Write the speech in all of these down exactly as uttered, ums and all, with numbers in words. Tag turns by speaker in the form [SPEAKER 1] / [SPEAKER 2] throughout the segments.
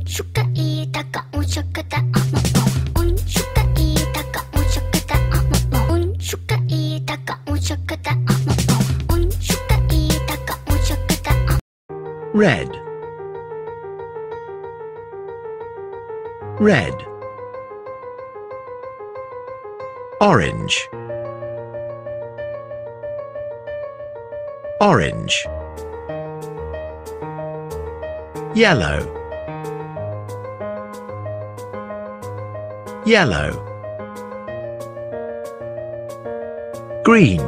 [SPEAKER 1] suka ita ka un suka ta ama un suka ita ka un suka ta ama un suka ita ka un suka ta ama un suka ita ka un suka ta ama.
[SPEAKER 2] Red. Red. Orange. Orange. Yellow. Yellow. Green.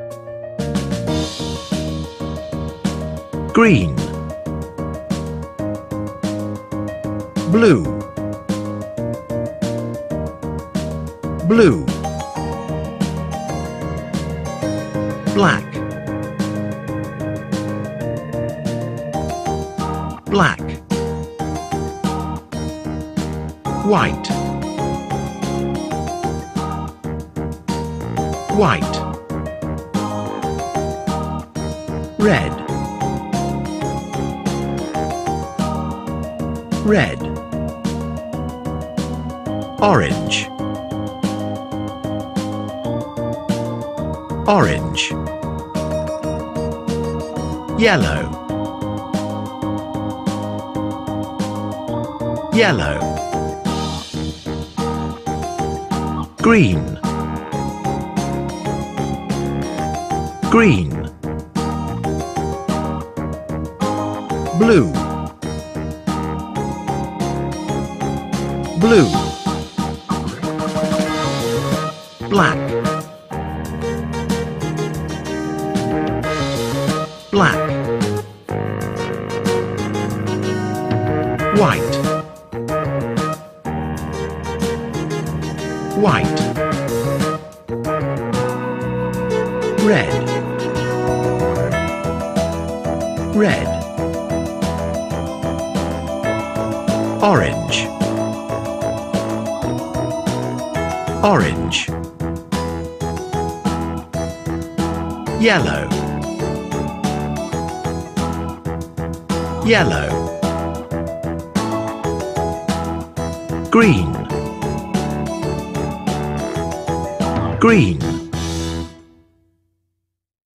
[SPEAKER 2] Green. Blue. Blue. Black. Black. White. White. Red. Red. Orange. Orange. Yellow. Yellow. Green. Green. Blue. Blue. Black. Black. White. White. Red. Red. Orange. Orange. Yellow. Yellow. Green. Green.